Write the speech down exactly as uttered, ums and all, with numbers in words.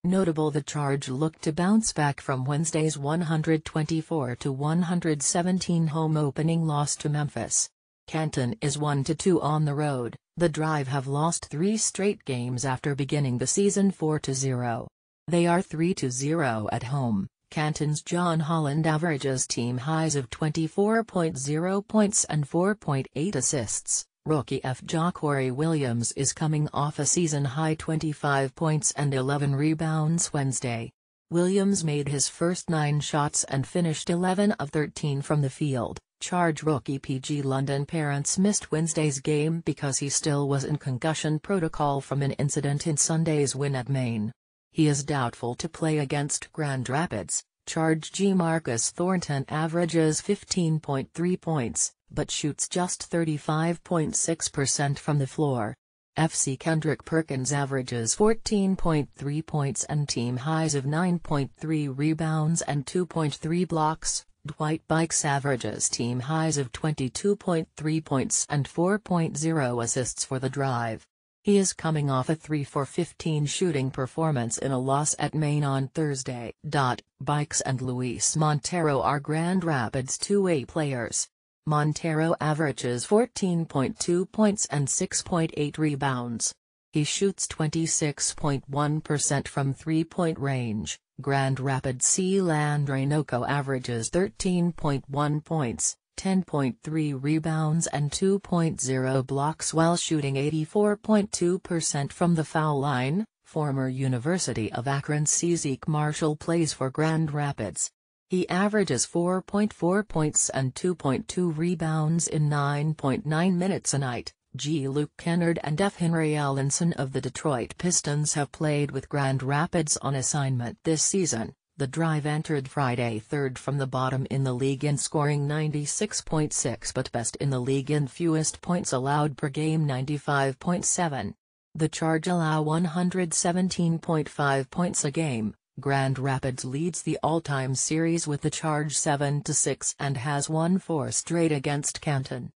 Notable: the Charge look to bounce back from Wednesday's one hundred twenty-four to one hundred seventeen home opening loss to Memphis. Canton is one to two on the road. The Drive have lost three straight games after beginning the season four to zero. They are three to zero at home. Canton's John Holland averages team highs of twenty-four point zero points and four point eight assists. Rookie F. Ja'Cory Williams is coming off a season-high twenty-five points and eleven rebounds Wednesday. Williams made his first nine shots and finished eleven of thirteen from the field. Charge rookie P G London Parents missed Wednesday's game because he still was in concussion protocol from an incident in Sunday's win at Maine. He is doubtful to play against Grand Rapids. Charge G. Marcus Thornton averages fifteen point three points, but shoots just thirty-five point six percent from the floor. F C Kendrick Perkins averages fourteen point three points and team highs of nine point three rebounds and two point three blocks. Dwight Bikes averages team highs of twenty-two point three points and four point zero assists for the Drive. He is coming off a three for fifteen shooting performance in a loss at Maine on Thursday. Bikes and Luis Montero are Grand Rapids two-way players. Montero averages fourteen point two points and six point eight rebounds. He shoots twenty-six point one percent from three-point range. Grand Rapids C. Landry Noko averages thirteen point one points, ten point three rebounds and two point zero blocks while shooting eighty-four point two percent from the foul line. Former University of Akron C. Zeke Marshall plays for Grand Rapids. He averages four point four points and two point two rebounds in nine point nine minutes a night. G. Luke Kennard and F. Henry Ellenson of the Detroit Pistons have played with Grand Rapids on assignment this season. The Drive entered Friday third from the bottom in the league in scoring ninety-six point six but best in the league in fewest points allowed per game, ninety-five point seven. The Charge allow one hundred seventeen point five points a game. Grand Rapids leads the all-time series with the Charge seven to six and has won four straight against Canton.